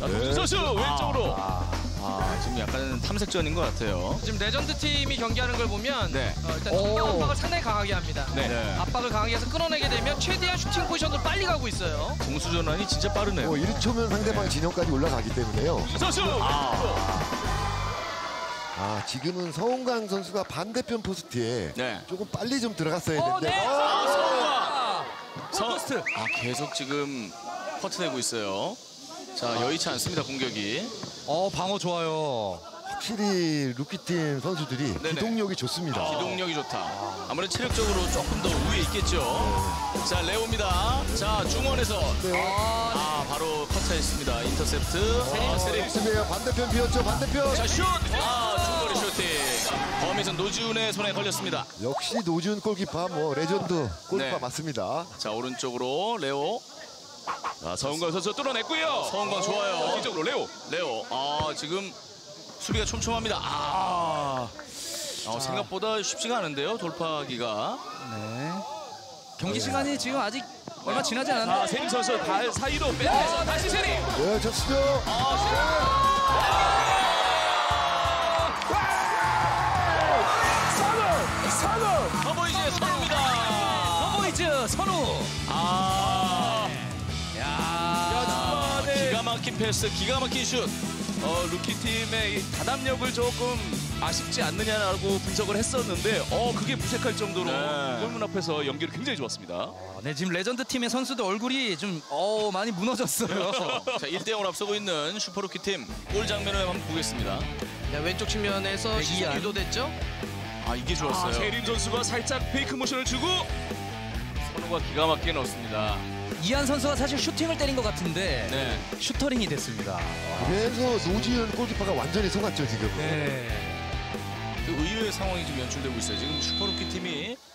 노준 선수 왼쪽으로. 지금 약간 탐색전인 것 같아요. 지금 레전드 팀이 경기하는 걸 보면 네. 일단 중간 압박을 상당히 강하게 합니다. 네. 압박을 강하게 해서 끌어내게 되면 최대한 슈팅 포지션으로 빨리 가고 있어요. 공수 전환이 진짜 빠르네요. 1초면 상대방 진영까지 올라가기 때문에요. 선수. 지금은 서운강 선수가 반대편 포스트에 네. 조금 빨리 좀 들어갔어야 했는데. 포스트. 계속 지금 커트되고 있어요. 자, 여의치 않습니다, 공격이. 방어 좋아요. 확실히 루키팀 선수들이 네네. 기동력이 좋습니다. 기동력이 좋다. 아무래도 체력적으로 조금 더 우위에 있겠죠. 자, 레오입니다. 자, 중원에서. 바로 커트했습니다. 인터셉트. 세림. 좋습니다. 반대편 비었죠, 반대편. 자, 슛! 중거리 슈팅. 범위선 노지훈의 손에 걸렸습니다. 역시 노지훈 골키퍼, 레전드 골키퍼 네. 맞습니다. 자, 오른쪽으로 레오. 서은광 선수 뚫어냈고요. 서은광 좋아요. 뒤쪽으로 레오. 지금 수비가 촘촘합니다. 생각보다 쉽지가 않은데요, 돌파하기가. 네. 경기 시간이 지금 아직 얼마 지나지 않았는데. 세림 선수 발 사이로 빼서 다시 세림. 네, 좋습니다. 서보이즈의 선우입니다. 서보이즈 선우. 기가 막힌 패스, 기가 막힌 슛. 루키팀의 이 단합력을 조금 아쉽지 않느냐라고 분석을 했었는데 그게 무색할 정도로 골문 앞에서 연결이 굉장히 좋았습니다. 네, 지금 레전드 팀의 선수들 얼굴이 좀 많이 무너졌어요. 자, 1대0으로 앞서고 있는 슈퍼루키팀 골 장면을 한번 보겠습니다. 네, 왼쪽 측면에서 시선 유도됐죠? 이게 좋았어요. 세림 선수가 살짝 페이크 모션을 주고 선우가 기가 막히게 넣었습니다. 이한 선수가 사실 슈팅을 때린 것 같은데 네. 슈터링이 됐습니다. 그래서 노지훈 골키퍼가 완전히 속았죠, 지금. 네. 그 의외의 상황이 좀 연출되고 있어요. 지금 슈퍼루키팀이